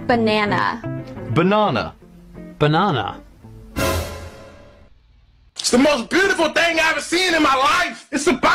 Banana. Banana. Banana. It's the most beautiful thing I've ever seen in my life. It's a